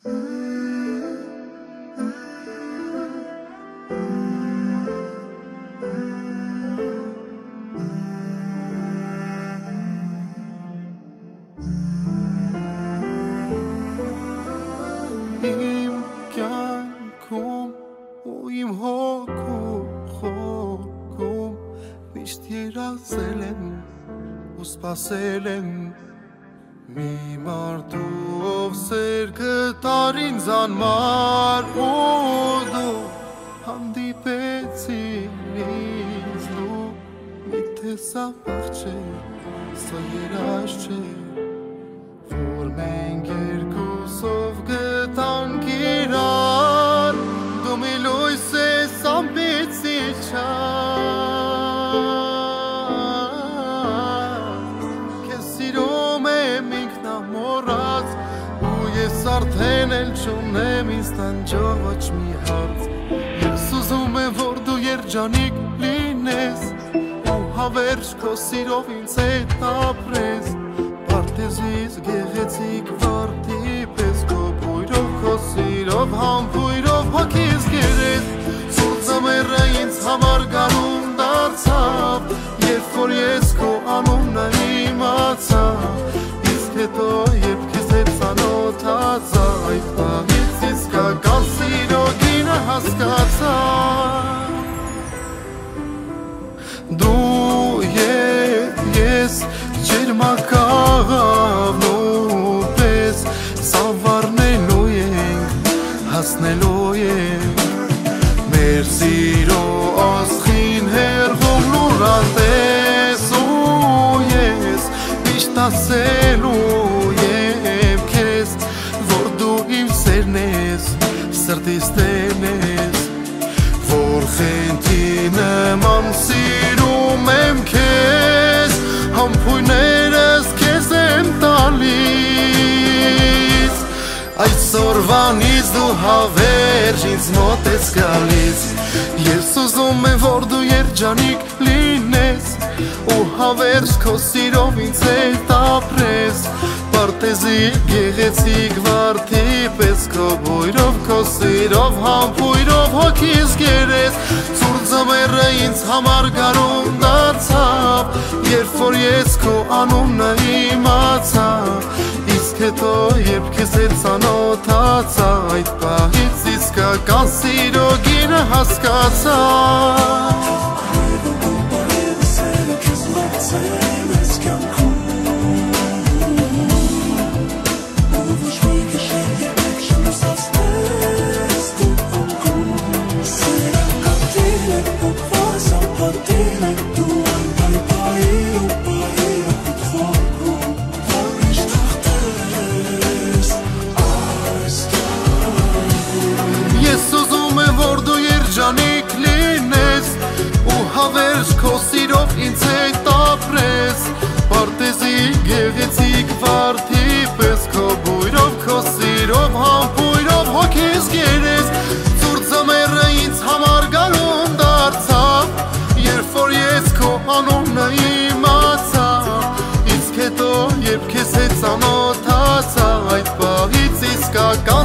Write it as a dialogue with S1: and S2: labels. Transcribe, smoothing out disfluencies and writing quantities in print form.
S1: Իմ կյանքում ու իմ հոգում միշտ երազել եմ ու սպասել եմ մի մարդու սեր գտար ինձ անմար ու դու հանդիպեցիր ինձ դու միթե սա վաղ չէ սա երազ չէ որ մենք երկուսով գտանք իրար դու մի լույս ես ամպիցի չար քեզ սիրում եմ ինքնամոռաց ու ես արդեն էլ չունեմ ինձ տանջող ոչ մի հարց ես ուզում եմ որ դու երջանիկ լինես ու հավերժ քո սիրով ինձ հետ ապրես Պարտեզից գեղեցիկ վարդի պես քո բույրով քո սիրով համբույրով հոգիս գերես Սուրբ ձմեռը ինձ համար գարուն դարձավ երբ որ ես քո անունը իմացա իսկ հետո երբ քեզ հետ ծանոթացա այդ պահից իսկական սիրո գինը հասկացա Դու և ես ջերմակաղավն ու պես սավառնելու ենք, հասնելու ենք մեր սիրո աստղին հեռվում լուրատես ու ես միշտ ասելու եմ քեզ, որ դու իմ սերն ես, սրտիս տերն ես որ խենթի նման սիրում եմ քեզ Համբույրներս քեզ եմ տալիս Այսօրվանից դու հավերժ ինձ մոտ ես գալիս Ես ուզում եմ որ դու երջանիկ լինես ու հավերժ քո սիրով ինձ հետ ապրես Պարտեզի գեղեցիկ վարդի պես քո բույրով քո սիրով համբույրով հոգիս գերես Սուրբ ձմեռը ինձ համար գարուն դարձավ երբ որ ես քո անունը իմացա իսկ հետո երբ քեզ հետ ծանոթացա այդ պահից իսկական սիրո գինը հասկացա Երջանիկ լինես ու հավերժ քո սիրով ինձ հետ ապրես Պարտեզի գեղեցիկ վարդի պես քո բույրով քո սիրով համբույրով հոգիս գերես Սուրբ ձմեռը ինձ համար գարուն դարձավ երբ որ ես քո անունը իմացա իսկ հետո երբ քեզ հետ ծանոթացա այդ պահից իսկական